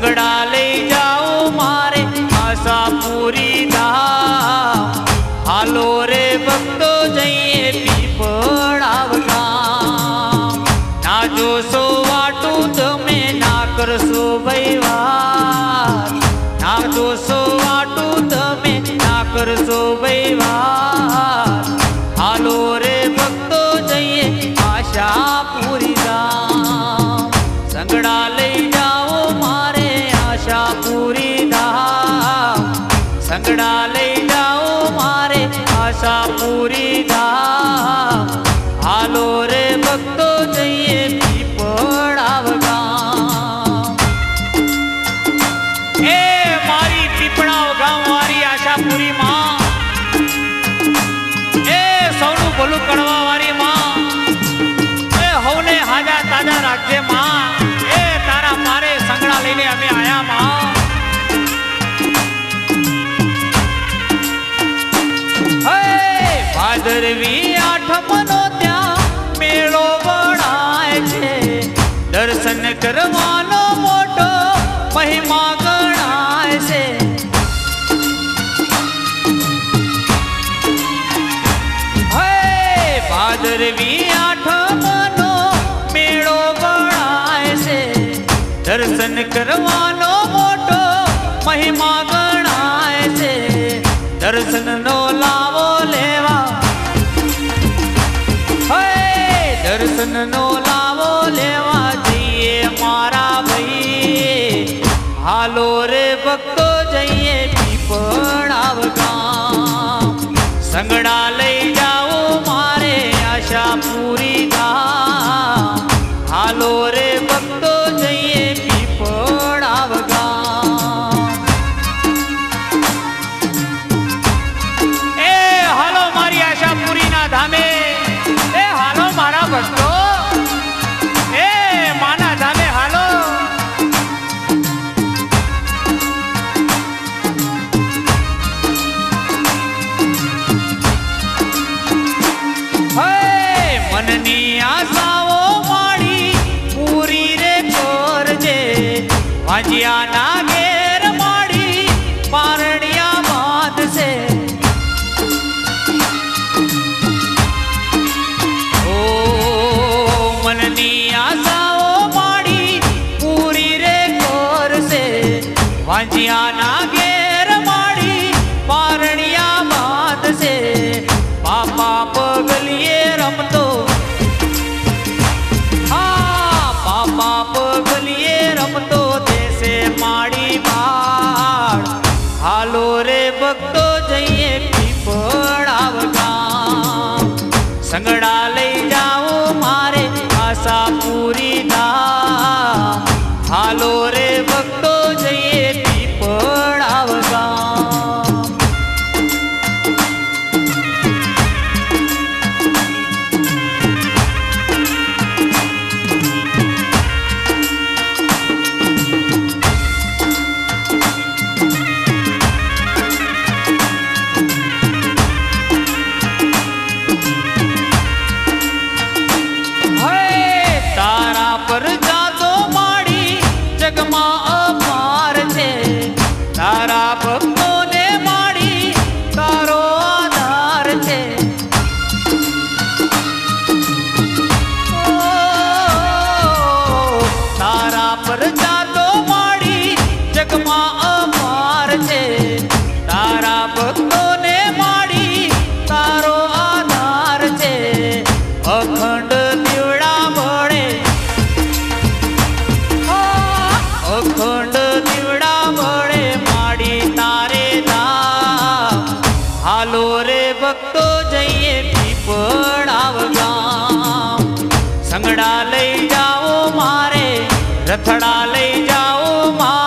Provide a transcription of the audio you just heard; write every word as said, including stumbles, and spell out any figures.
સંગડા લઈ જાઓ મારે આશા પૂરી ધામ હાલો રે ભક્તો જઈએ પીપળાવ ગામ ના જોશો વાટું તમે ના કરશો વહીવાર ના જોશો વાટું તમે ના કરશો વહીવાર હાલો રે ભક્તો જઈએ આશા પૂરી ધામ સંગડા લઈ જાઓ મારે આશા પૂરી ધામ સંગડા લઈ જાઓ મારે આશા પૂરી ધામ હાલો રે ભક્તો જઈએ પીપળાવ ગામ એ મારી પીપળાવ ગામ વાળી આશા પૂરી માં એ સૌનું ભલું કરવા વાળી માં એ હવને હાજા તાજા રાખજે માં એ તારા મારે સંગડા લઈને અમે આયા માં ભાદરવી આઠમનો ત્યાં મેળો વળાય છે દર્શન કરવાનો મોટો મહિમા ગણાય છે ભાદરવી આઠમનો મેળો વળાય છે દર્શન કરવાનો મોટો મહિમા ગણાય છે દર્શનનો લાવો લેવા દર્શનનો લાવો લેવા જઈએ મારા ભાઈ હાલો રે ભક્તો જઈએ પીપળાવ ગામ સંગડા લઈ જાઓ મારે આશા પૂરી ધામ હાલો રે ભક્તો જઈએ પીપળાવ ગામ એ હાલો મારી આશા પૂરી ના ધામે એ હાલો મારા ભક્તો એ માના ધામે હાલો મનની આશાઓ માડી પૂરી રે કરજે વાજિયાના ઘેર માડી પારણિયા બાંધશે ઓ મનની આશાઓ માડી પૂરી રે કરશે વાજિયાના ઘેર માડી પારણિયા બાંધશે બાપા પગલીએ રમતો હા બાપા પગલીએ રમતો દેશે માડી બાળ હાલો રે ભક્તો જઈએ પીપળાવ ગામ સંગડા લઈ જાઓ મારે આશા પૂરી ધામ હાલો રે ભક્તો જઈએ પીપળાવ ગામ પર જાતો માડી જગમાં અપાર છે તારા ભક્તોને માડી તારો આધાર છે તારા પર જાતો માડી જગમાં અપાર છે તારા ભક્તોને માડી તારો આધાર છે અખંડ દીવડા ભળે અખંડ દીવડા મળે માડી તારે ધામ હાલો રે ભક્તો જઈએ પીપળાવ ગામ સંગડા લઈ જાઓ મારે રથડા લઈ જાઓ મારે